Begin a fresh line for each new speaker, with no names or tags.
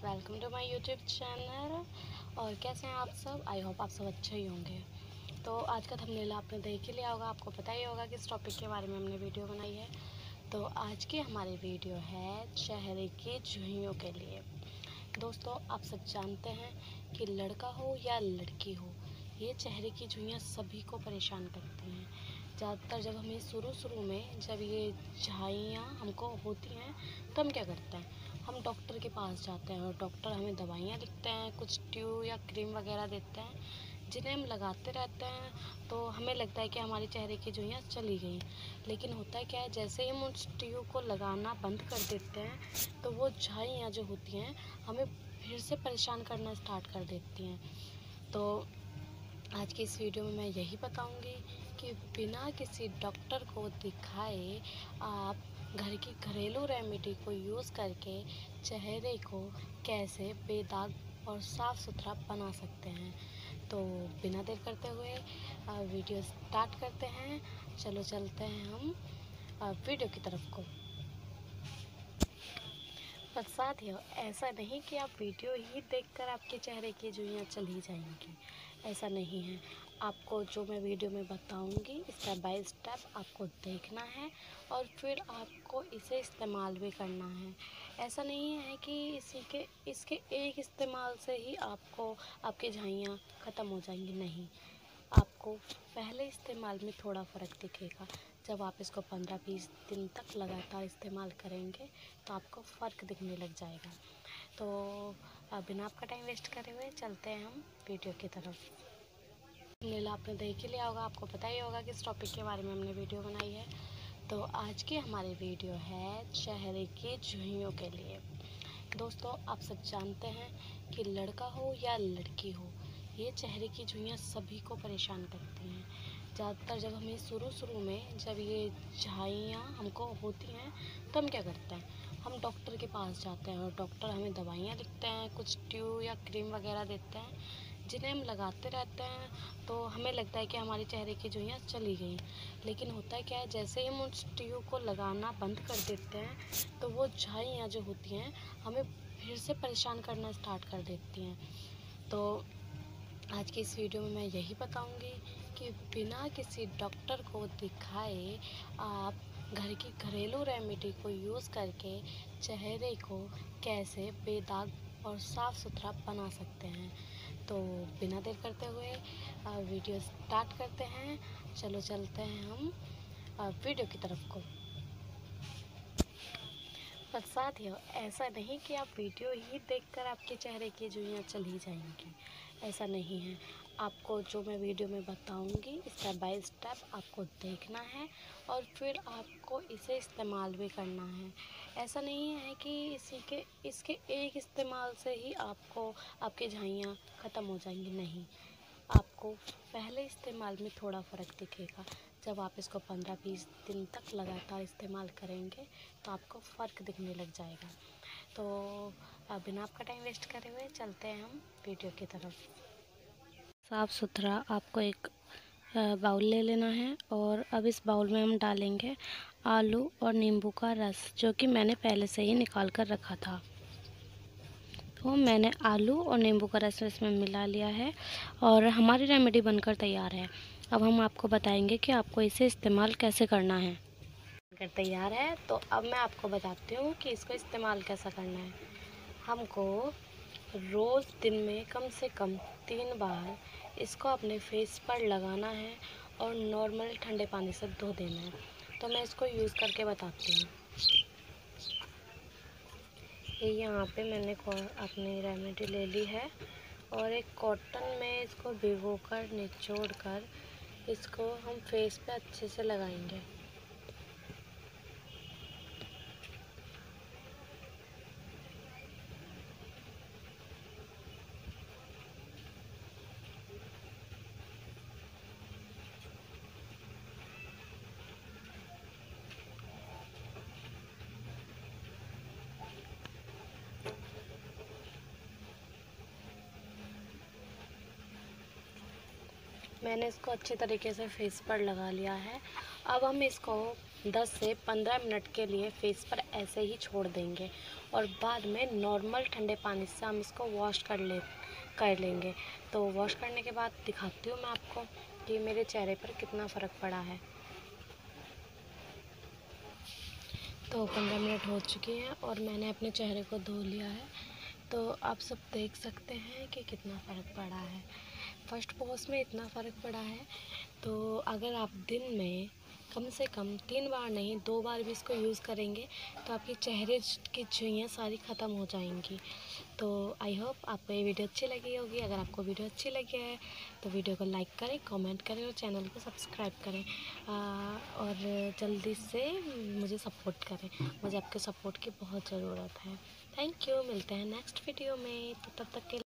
Welcome to my YouTube channel. और कैसे हैं आप सब? आई होप आप सब अच्छे ही होंगे। तो आज का थंबनेल आपने देख ही लिया होगा, आपको पता ही होगा कि इस टॉपिक के बारे में हमने वीडियो बनाई है। तो आज की हमारी वीडियो है चेहरे की झुर्रियों के लिए। दोस्तों, आप सब जानते हैं कि लड़का हो या लड़की हो, ये चेहरे की झुर्रियाँ सभी को परेशान करती हैं। ज़्यादातर जब हमें शुरू में जब ये झाइयाँ हमको होती हैं तो हम क्या करते हैं, हम डॉक्टर के पास जाते हैं और डॉक्टर हमें दवाइयाँ लिखते हैं, कुछ ट्यूब या क्रीम वगैरह देते हैं, जिन्हें हम लगाते रहते हैं। तो हमें लगता है कि हमारे चेहरे की झुर्रियाँ चली गई, लेकिन होता क्या है, जैसे ही हम उस ट्यूब को लगाना बंद कर देते हैं तो वो झाइयाँ जो होती हैं हमें फिर से परेशान करना स्टार्ट कर देती हैं। तो आज की इस वीडियो में मैं यही बताऊंगी कि बिना किसी डॉक्टर को दिखाए आप घर की घरेलू रेमेडी को यूज़ करके चेहरे को कैसे बेदाग और साफ़ सुथरा बना सकते हैं। तो बिना देर करते हुए वीडियो स्टार्ट करते हैं। चलो चलते हैं हम वीडियो की तरफ को। पर साथियों, ऐसा नहीं कि आप वीडियो ही देखकर आपके चेहरे की झुर्रियाँ चली जाएंगी, ऐसा नहीं है। आपको जो मैं वीडियो में बताऊंगी स्टेप बाय स्टेप आपको देखना है और फिर आपको इसे इस्तेमाल भी करना है। ऐसा नहीं है कि इसके एक इस्तेमाल से ही आपको आपकी झाइयाँ ख़त्म हो जाएंगी, नहीं। आपको पहले इस्तेमाल में थोड़ा फ़र्क दिखेगा। जब आप इसको 15-20 दिन तक लगातार इस्तेमाल करेंगे तो आपको फ़र्क दिखने लग जाएगा। तो बिना आपका टाइम वेस्ट करे हुए चलते हैं हम वीडियो की तरफ। थंबनेल आपने देख ही लिया होगा, आपको पता ही होगा कि इस टॉपिक के बारे में हमने वीडियो बनाई है। तो आज की हमारी वीडियो है चेहरे की झुर्रियों के लिए। दोस्तों, आप सब जानते हैं कि लड़का हो या लड़की हो, ये चेहरे की झुर्रियाँ सभी को परेशान करती हैं। ज़्यादातर जब हमें शुरू में जब ये झाइयाँ हमको होती हैं तो हम क्या करते हैं, हम डॉक्टर के पास जाते हैं और डॉक्टर हमें दवाइयाँ लिखते हैं, कुछ ट्यूब या क्रीम वगैरह देते हैं, जिन्हें हम लगाते रहते हैं। तो हमें लगता है कि हमारे चेहरे की झुर्रियाँ चली गई, लेकिन होता क्या है, जैसे ही हम उस ट्यूब को लगाना बंद कर देते हैं तो वो झाइयाँ जो होती हैं हमें फिर से परेशान करना स्टार्ट कर देती हैं। तो आज की इस वीडियो में मैं यही बताऊंगी कि बिना किसी डॉक्टर को दिखाए आप घर की घरेलू रेमेडी को यूज़ करके चेहरे को कैसे बेदाग और साफ़ सुथरा बना सकते हैं। तो बिना देर करते हुए वीडियो स्टार्ट करते हैं। चलो चलते हैं हम वीडियो की तरफ को। पर साथियों, ऐसा नहीं कि आप वीडियो ही देखकर आपके चेहरे की झुर्रियाँ चली जाएंगी, ऐसा नहीं है। आपको जो मैं वीडियो में बताऊंगी स्टेप बाय स्टेप आपको देखना है और फिर आपको इसे इस्तेमाल भी करना है। ऐसा नहीं है कि इसके एक इस्तेमाल से ही आपको आपकी झाइयाँ ख़त्म हो जाएंगी, नहीं। आपको पहले इस्तेमाल में थोड़ा फ़र्क दिखेगा। जब आप इसको 15-20 दिन तक लगातार इस्तेमाल करेंगे तो आपको फ़र्क दिखने लग जाएगा। तो बिना आपका टाइम वेस्ट करे हुए चलते हैं हम वीडियो की तरफ। साफ़ सुथरा आपको एक बाउल ले लेना है और अब इस बाउल में हम डालेंगे आलू और नींबू का रस, जो कि मैंने पहले से ही निकाल कर रखा था। तो मैंने आलू और नींबू का रस इसमें मिला लिया है और हमारी रेमेडी बनकर तैयार है। अब हम आपको बताएंगे कि आपको इसे इस्तेमाल कैसे करना है। बनकर तैयार है, तो अब मैं आपको बताती हूँ कि इसको इस्तेमाल कैसा करना है। हमको रोज़ दिन में कम से कम 3 बार इसको अपने फेस पर लगाना है और नॉर्मल ठंडे पानी से धो देना है। तो मैं इसको यूज़ करके बताती हूँ। ये यहाँ पे मैंने अपनी रेमेडी ले ली है और एक कॉटन में इसको भिगोकर निचोड़ कर इसको हम फेस पे अच्छे से लगाएंगे। मैंने इसको अच्छे तरीके से फेस पर लगा लिया है। अब हम इसको 10 से 15 मिनट के लिए फेस पर ऐसे ही छोड़ देंगे और बाद में नॉर्मल ठंडे पानी से हम इसको वॉश कर लेंगे। तो वॉश करने के बाद दिखाती हूँ मैं आपको कि मेरे चेहरे पर कितना फ़र्क पड़ा है। तो 15 मिनट हो चुके हैं और मैंने अपने चेहरे को धो लिया है। तो आप सब देख सकते हैं कि कितना फ़र्क पड़ा है। फर्स्ट वॉश में इतना फ़र्क पड़ा है, तो अगर आप दिन में कम से कम 3 बार नहीं 2 बार भी इसको यूज़ करेंगे तो आपके चेहरे की झुर्रियाँ सारी ख़त्म हो जाएंगी। तो आई होप आपको ये वीडियो अच्छी लगी होगी। अगर आपको वीडियो अच्छी लगी है तो वीडियो को लाइक करें, कमेंट करें और चैनल को सब्सक्राइब करें और जल्दी से मुझे सपोर्ट करें। मुझे आपके सपोर्ट की बहुत ज़रूरत है। Thank you. मिलते हैं नेक्स्ट वीडियो में। तो तब तक के